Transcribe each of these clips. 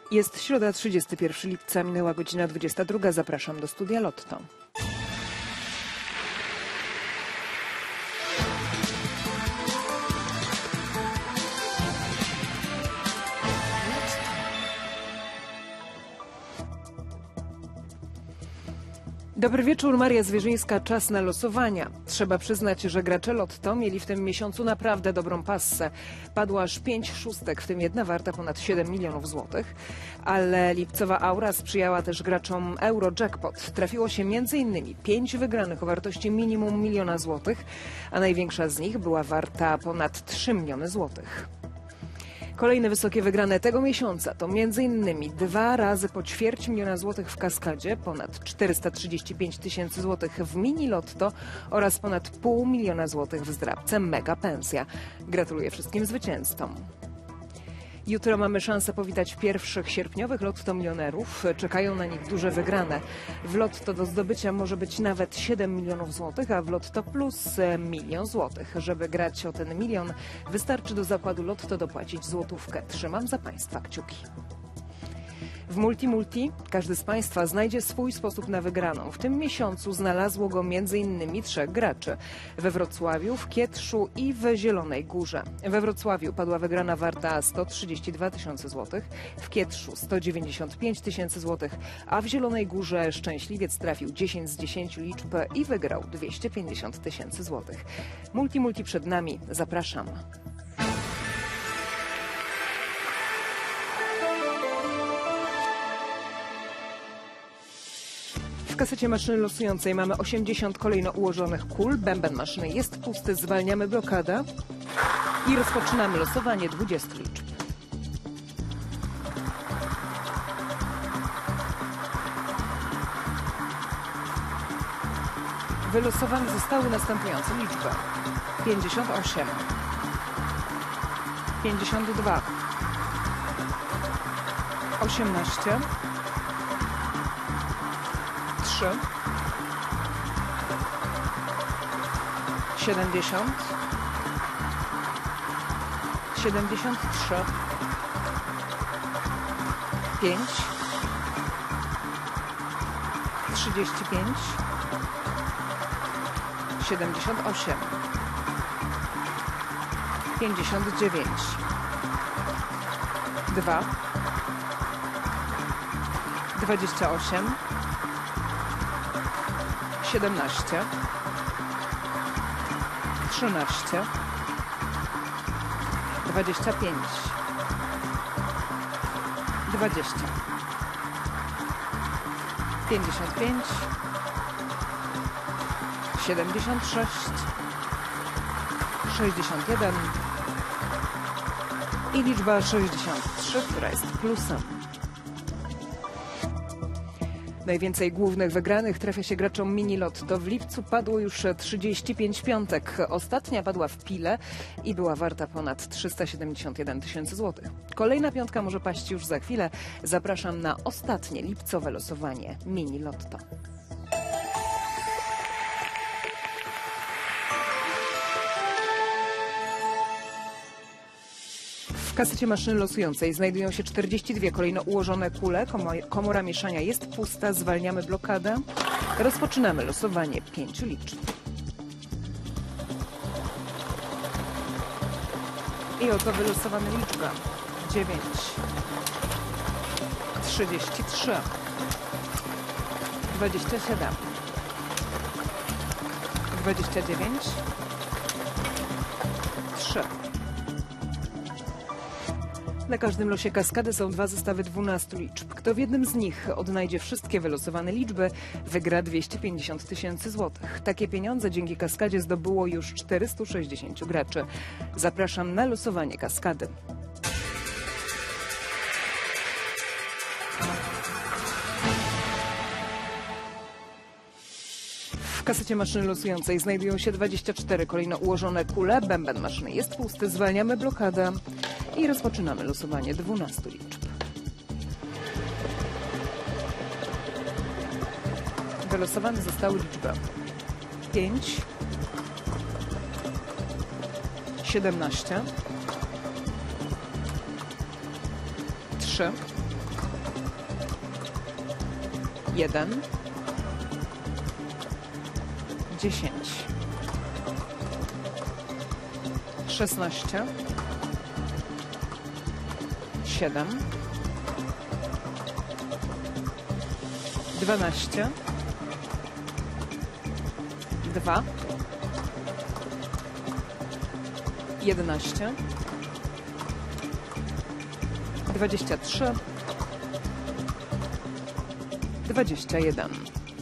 Jest środa, 31 lipca, minęła godzina 22. Zapraszam do studia Lotto. Dobry wieczór, Maria Zwierzyńska, czas na losowania. Trzeba przyznać, że gracze Lotto mieli w tym miesiącu naprawdę dobrą passę. Padło aż 5 szóstek, w tym jedna warta ponad 7 milionów złotych. Ale lipcowa aura sprzyjała też graczom Eurojackpot. Trafiło się m.in. 5 wygranych o wartości minimum 1 miliona złotych, a największa z nich była warta ponad 3 miliony złotych. Kolejne wysokie wygrane tego miesiąca to m.in. 2 razy po 250 000 złotych w Kaskadzie, ponad 435 tysięcy złotych w Mini Lotto oraz ponad 500 000 złotych w zdrabce Mega Pensja. Gratuluję wszystkim zwycięzcom. Jutro mamy szansę powitać pierwszych sierpniowych Lotto milionerów. Czekają na nich duże wygrane. W Lotto do zdobycia może być nawet 7 milionów złotych, a w Lotto Plus 1 milion złotych. Żeby grać o ten milion, wystarczy do zakładu Lotto dopłacić złotówkę. Trzymam za Państwa kciuki. W Multi każdy z Państwa znajdzie swój sposób na wygraną. W tym miesiącu znalazło go m.in. 3 graczy. We Wrocławiu, w Kietrzu i w Zielonej Górze. We Wrocławiu padła wygrana warta 132 tysiące złotych, w Kietrzu 195 tysięcy złotych, a w Zielonej Górze szczęśliwiec trafił 10 z 10 liczb i wygrał 250 tysięcy złotych. Multi przed nami. Zapraszam. W kasecie maszyny losującej mamy 80 kolejno ułożonych kul. Bęben maszyny jest pusty, zwalniamy blokadę i rozpoczynamy losowanie 20 liczb. Wylosowane zostały następujące liczby: 58, 52, 18, 3, 70, 73, 5, 35, 78, 59, 2, 28, 17, 13, 25, 20, 55, 76, 61 i liczba 63, która jest plusem. Najwięcej głównych wygranych trafia się graczom Mini Lotto. W lipcu padło już 35 piątek. Ostatnia padła w Pile i była warta ponad 371 tysięcy złotych. Kolejna piątka może paść już za chwilę. Zapraszam na ostatnie lipcowe losowanie Mini Lotto. W kasecie maszyny losującej znajdują się 42 kolejno ułożone kule. Komora mieszania jest pusta. Zwalniamy blokadę. Rozpoczynamy losowanie 5 liczb. I oto wylosowane liczby: 9, 33, 27, 29, 3. Na każdym losie kaskady są 2 zestawy 12 liczb. Kto w jednym z nich odnajdzie wszystkie wylosowane liczby, wygra 250 tysięcy złotych. Takie pieniądze dzięki kaskadzie zdobyło już 460 graczy. Zapraszam na losowanie kaskady. W kasecie maszyny losującej znajdują się 24 kolejno ułożone kule. Bęben maszyny jest pusty. Zwalniamy blokadę i rozpoczynamy losowanie 12 liczb. Wylosowane zostały liczby: 5, 17, 3, 1, 10, 16, 7, 12, 2, 11, 23, 21.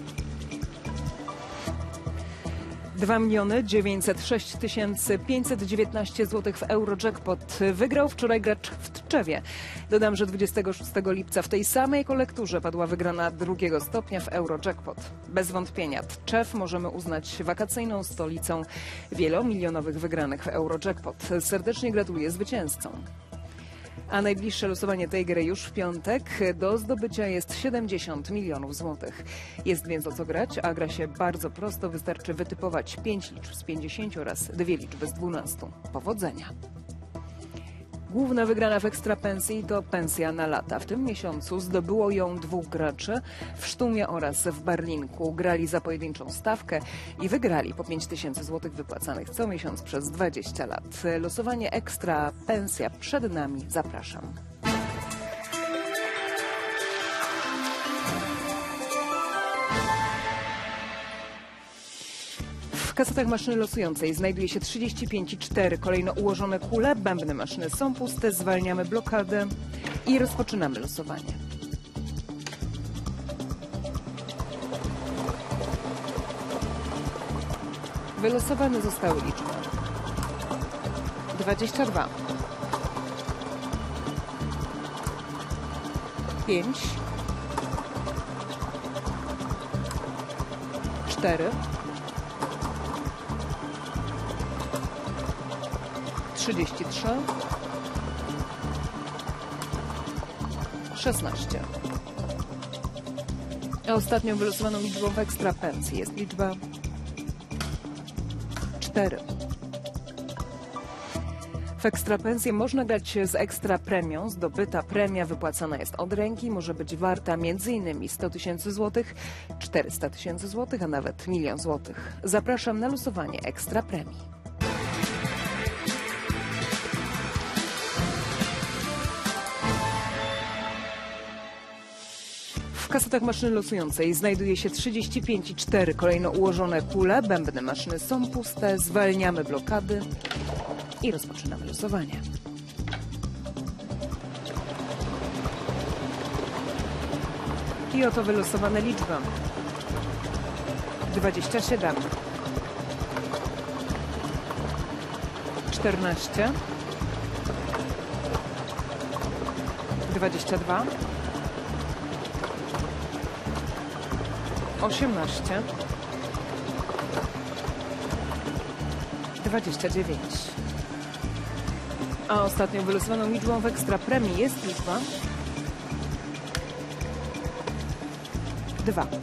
2 906 519 zł w Eurojackpot wygrał wczoraj gracz w Tczewie. Dodam, że 26 lipca w tej samej kolekturze padła wygrana drugiego stopnia w Eurojackpot. Bez wątpienia Tczew możemy uznać wakacyjną stolicą wielomilionowych wygranych w Eurojackpot. Serdecznie gratuluję zwycięzcom. A najbliższe losowanie tej gry już w piątek. Do zdobycia jest 70 milionów złotych. Jest więc o co grać, a gra się bardzo prosto. Wystarczy wytypować 5 liczb z 50 oraz 2 liczby z 12. Powodzenia! Główna wygrana w Ekstrapensji to pensja na lata. W tym miesiącu zdobyło ją 2 graczy w Sztumie oraz w Barlinku. Grali za pojedynczą stawkę i wygrali po 5 tysięcy złotych wypłacanych co miesiąc przez 20 lat. Losowanie Ekstrapensja przed nami. Zapraszam. W kasetach maszyny losującej znajduje się 35 i 4. Kolejno ułożone kule, bębny maszyny są puste, zwalniamy blokadę i rozpoczynamy losowanie. Wylosowane zostały liczby 22, 5, 4, 33, 16. A ostatnią wylosowaną liczbą w Ekstrapensji jest liczba 4. W Ekstrapensję można grać z ekstra premią. Zdobyta premia wypłacana jest od ręki. Może być warta m.in. 100 tysięcy złotych, 400 tysięcy złotych, a nawet 1 000 000 złotych. Zapraszam na losowanie ekstra premii. W kasetach maszyny losującej znajduje się 35 i 4. Kolejno ułożone kule, bębny maszyny są puste, zwalniamy blokady i rozpoczynamy losowanie. I oto wylosowane liczby. 27, 14, 22, 18, 29. A ostatnią wylosowaną liczbą w ekstra premii jest liczba 2.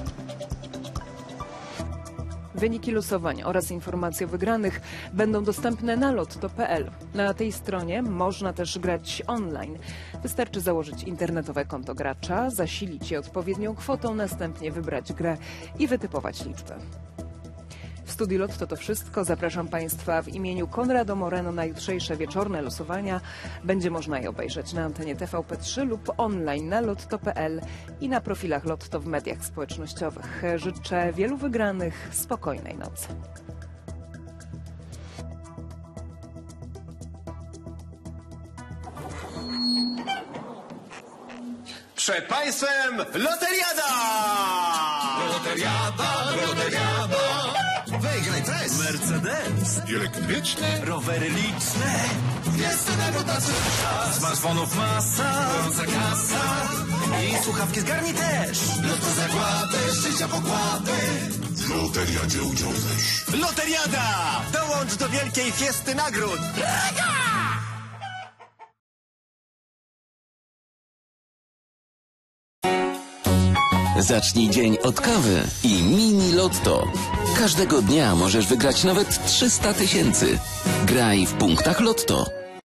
Wyniki losowań oraz informacje o wygranych będą dostępne na lotto.pl. Na tej stronie można też grać online. Wystarczy założyć internetowe konto gracza, zasilić je odpowiednią kwotą, następnie wybrać grę i wytypować liczbę. W studiu Lotto to wszystko. Zapraszam Państwa w imieniu Konrado Moreno na jutrzejsze wieczorne losowania. Będzie można je obejrzeć na antenie TVP3 lub online na lotto.pl i na profilach Lotto w mediach społecznościowych. Życzę wielu wygranych, spokojnej nocy. Przed Państwem Loteriada! Loteriada! Wygraj pres! Mercedes! Elektryczne? Rowery liczne! Piesenego tacy! Smartfonów masa! Gorąca kasa! I słuchawki zgarnij też! Lotto zakłady, szczęścia pokłady! W Loteriadzie udział też. Loteriada! Dołącz do wielkiej fiesty nagród! Zacznij dzień od kawy i mini lotto. Każdego dnia możesz wygrać nawet 300 tysięcy. Graj w punktach Lotto.